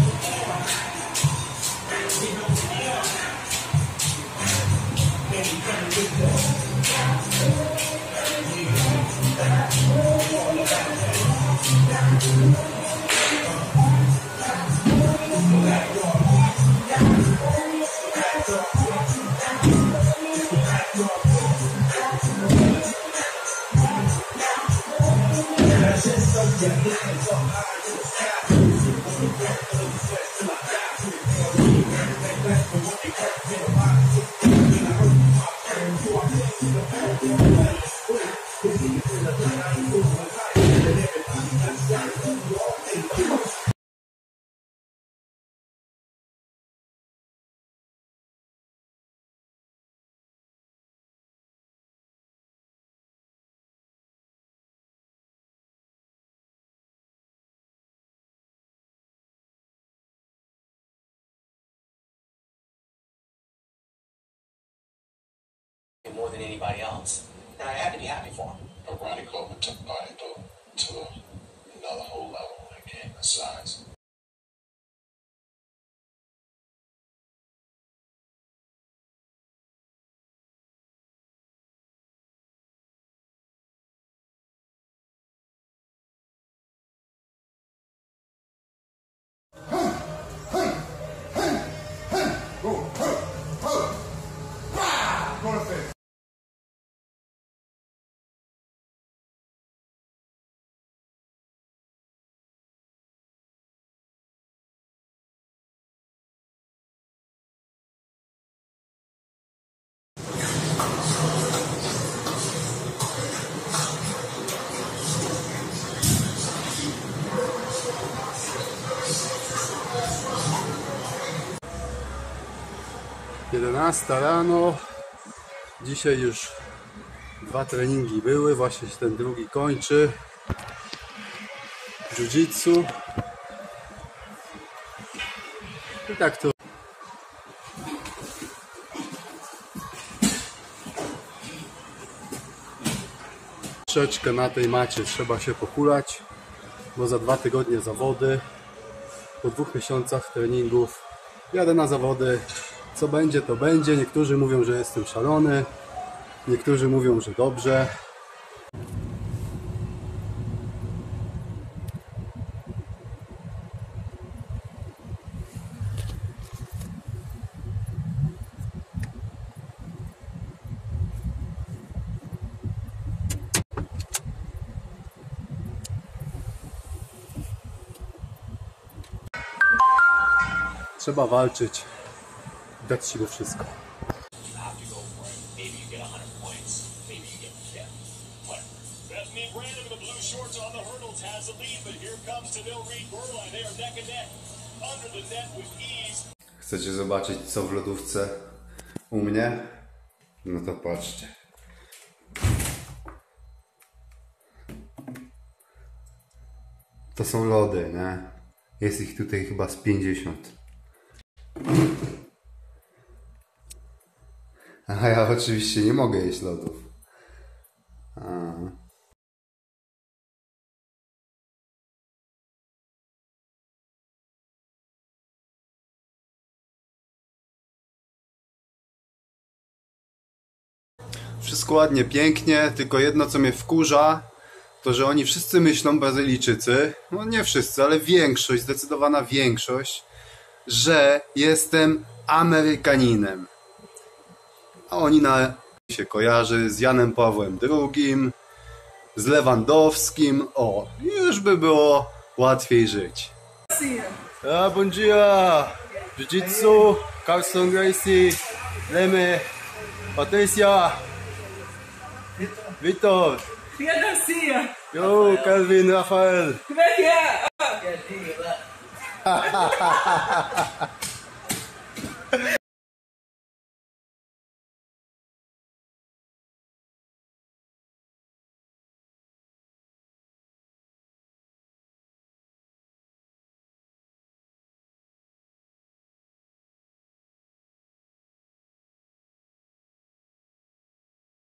More than anybody else, and I had to be happy for him. Ronnie Coleman took bodybuilding to another whole level when it came to size. Jedenasta rano. Dzisiaj już 2 treningi były, właśnie się ten drugi kończy. Jiu-jitsu. I tak to. Troszeczkę na tej macie trzeba się pokulać, bo za 2 tygodnie zawody. Po 2 miesiącach treningów jadę na zawody. Co będzie, to będzie. Niektórzy mówią, że jestem szalony, niektórzy mówią, że dobrze. Trzeba walczyć, dać się go wszystko. Chcecie zobaczyć, co w lodówce u mnie? No to patrzcie. To są lody, nie? Jest ich tutaj chyba z 50. A ja oczywiście nie mogę jeść lodów. Wszystko ładnie, pięknie, tylko jedno co mnie wkurza, to że oni wszyscy myślą, Brazylijczycy, no nie wszyscy, ale większość, zdecydowana większość, że jestem Amerykaninem. A oni się kojarzy z Janem Pawłem II, z Lewandowskim. O, już by było łatwiej żyć. Bom dia! Jiu-Jitsu, Carlson Gracie, Leme, Patrícia, Vitor. Yo, Calvin, Rafael. Como é que é?